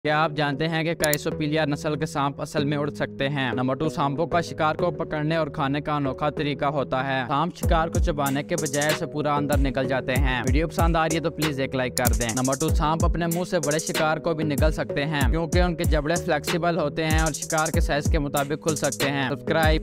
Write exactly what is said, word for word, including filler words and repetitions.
क्या आप जानते हैं कि क्राइसोपीलिया नस्ल के सांप असल में उड़ सकते हैं। नंबर टू, सांपों का शिकार को पकड़ने और खाने का अनोखा तरीका होता है। सांप शिकार को चबाने के बजाय से पूरा अंदर निकल जाते हैं। वीडियो पसंद आ रही है तो प्लीज एक लाइक कर दें। नंबर टू, सांप अपने मुंह से बड़े शिकार को भी निकल सकते हैं क्योंकि उनके जबड़े फ्लेक्सिबल होते हैं और शिकार के साइज के मुताबिक खुल सकते हैं। सब्सक्राइब